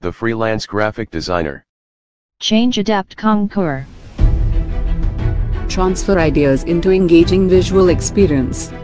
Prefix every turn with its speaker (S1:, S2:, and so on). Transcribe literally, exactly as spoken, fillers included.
S1: The freelance graphic designer.
S2: Change, adapt, conquer.
S3: Transfer ideas into engaging visual experience.